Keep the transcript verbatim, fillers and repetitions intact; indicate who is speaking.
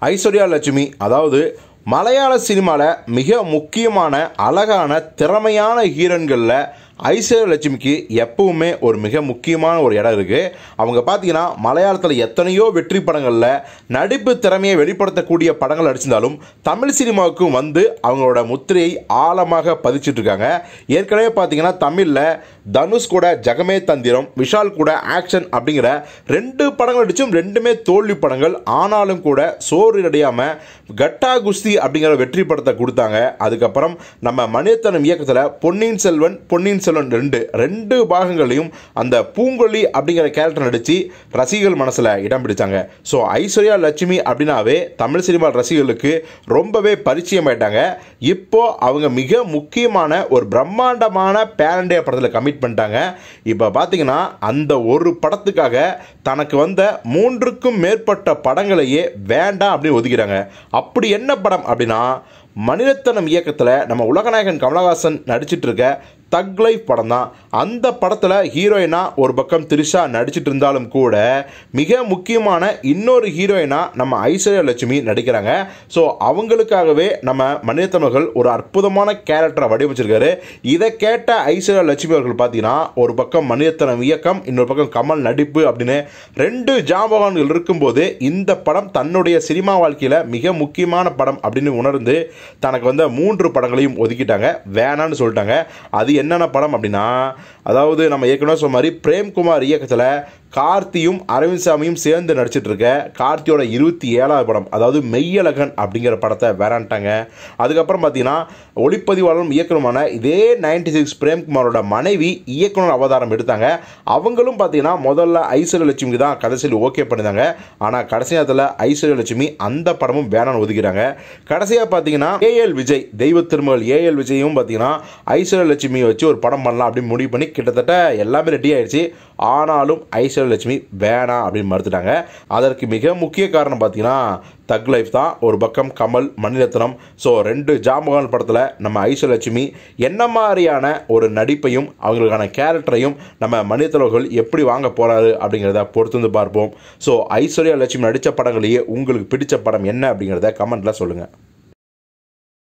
Speaker 1: ஐஸ்வர்யா லட்சுமி அதாவது மலையாள சினிமாவில் மிக முக்கியமான அழகான திறமையான ஹீரோன்களில் ஐஸ்வர்யா லட்சுமிக்கு எப்பவுமே ஒரு மிக முக்கியமான ஒரு இடம் இருக்குது. அவங்க பார்த்தீங்கன்னா மலையாளத்தில் எத்தனையோ வெற்றி படங்களில் நடிப்பு திறமையை வெளிப்படுத்தக்கூடிய படங்கள் நடிச்சிருந்தாலும் தமிழ் சினிமாவுக்கும் வந்து அவங்களோட முத்திரையை ஆழமாக பதிச்சிட்ருக்காங்க. ஏற்கனவே பார்த்தீங்கன்னா தமிழில் தனுஷ் கூட ஜகமே தந்திரம், விஷால் கூட ஆக்ஷன் அப்படிங்கிற ரெண்டு படங்கள் நடிச்சும் ரெண்டுமே தோல்வி படங்கள். ஆனாலும் கூட சோறு அடையாமல் கட்டா குஸ்தி அப்படிங்கிற வெற்றி படத்தை கொடுத்தாங்க. அதுக்கப்புறம் நம்ம மணிரத்னம் இயக்கத்தில் பொன்னியின் செல்வன் பொன்னியின் செல்வன் ரெண்டு ரெண்டு பாகங்களையும் அந்த பூங்கொல்லி அப்படிங்கிற கேரக்டர் நடித்து ரசிகர்கள் மனசில் இடம் பிடிச்சாங்க. ஸோ ஐஸ்வர்யா லட்சுமி அப்படின்னாவே தமிழ் சினிமா ரசிகர்களுக்கு ரொம்பவே பரிச்சயம் ஆயிட்டாங்க. இப்போ அவங்க மிக முக்கியமான ஒரு பிரம்மாண்டமான பேன் இண்டியா படத்தில் கமிட் பண்ணிட்டாங்க. இப்போ பார்த்தீங்கன்னா அந்த ஒரு படத்துக்காக தனக்கு வந்த மூன்றுக்கும் மேற்பட்ட படங்களையே வேண்டாம் அப்படின்னு ஒதுக்கிறாங்க. அப்படி என்ன படம் அப்படின்னா மணிரத்னம் இயக்கத்தில் நம்ம உலகநாயகன் கமலஹாசன் நடிச்சிட்டு இருக்க தக் லைஃப் படம் தான். அந்த படத்தில் ஹீரோயினா ஒரு பக்கம் திரிஷா நடிச்சிட்டு இருந்தாலும் கூட மிக முக்கியமான இன்னொரு ஹீரோயினா நம்ம ஐஸ்வர்யா லட்சுமி நடிக்கிறாங்க. ஸோ அவங்களுக்காகவே நம்ம மணிரத்னம் அவர்கள் ஒரு அற்புதமான கேரக்டரை வடிவமைச்சிருக்காரு. இதை கேட்ட ஐஸ்வர்யா லட்சுமி அவர்கள் பார்த்தீங்கன்னா ஒரு பக்கம் மணிரத்னம் இயக்கம், இன்னொரு பக்கம் கமல் நடிப்பு அப்படின்னு ரெண்டு ஜாம்பவான்கள் இருக்கும்போது இந்த படம் தன்னுடைய சினிமா வாழ்க்கையில் மிக முக்கியமான படம் அப்படின்னு உணர்ந்து தனக்கு வந்த மூன்று படங்களையும் ஒதுக்கிட்டாங்க, வேணான்னு சொல்லிட்டாங்க. அது என்னென்ன படம் அப்படின்னா, அதாவது நம்ம ஏற்கனவே சொன்ன மாதிரி பிரேம்குமார் இயக்கத்தில் கார்த்தியும் அரவிந்த் சாமியும் சேர்ந்து நடிச்சிட்டு இருக்க கார்த்தியோட இருபத்தி ஏழாவது படம் அதாவது மெய்யழகன் அப்படிங்கிற படத்தை வேறான்ட்டாங்க. அதுக்கப்புறம் பார்த்தீங்கன்னா ஒளிப்பதிவாளரும் இயக்குனருமான இதே நைன்டி சிக்ஸ் பிரேம்குமாரோட மனைவி இயக்குனர் அவதாரம் எடுத்தாங்க. அவங்களும் பார்த்தீங்கன்னா முதல்ல ஐஸ்வர்யா லட்சுமிக்கு தான் கடைசியில் ஓகே பண்ணியிருந்தாங்க. ஆனால் கடைசி நேரத்தில் ஐஸ்வர்யா லட்சுமி அந்த படமும் வேணான்னு ஒதுக்கிறாங்க. கடைசியாக பார்த்தீங்கன்னா ஏஎல் விஜய் தெய்வ திருமகள் ஏஎல் விஜயும் பார்த்தீங்கன்னா ஐஸ்வர்யா லட்சுமியை வச்சு ஒரு படம் பண்ணலாம் அப்படின்னு முடிவு பண்ணி கிட்டத்தட்ட எல்லாமே ரெடி ஆயிடுச்சு. ஆனாலும் ஐஸ்வர்யா லட்சுமி வேணாம் அப்படின்னு மறுத்துட்டாங்க. அதற்கு மிக முக்கிய காரணம் பார்த்தீங்கன்னா தக் லைஃப் தான். ஒரு பக்கம் கமல், மணிரத்னம், ஸோ ரெண்டு ஜாம்பவான் படத்தில் நம்ம ஐஸ்வர்யா லட்சுமி என்ன மாதிரியான ஒரு நடிப்பையும் அவங்களுக்கான கேரக்டரையும் நம்ம மணிரத்னவர்கள் எப்படி வாங்க போகிறாரு அப்படிங்கிறத பொறுத்து வந்து பார்ப்போம். ஸோ ஐஸ்வர்யா லட்சுமி நடித்த படங்களையே உங்களுக்கு பிடிச்ச படம் என்ன அப்படிங்கிறத கமெண்ட்டில் சொல்லுங்கள்.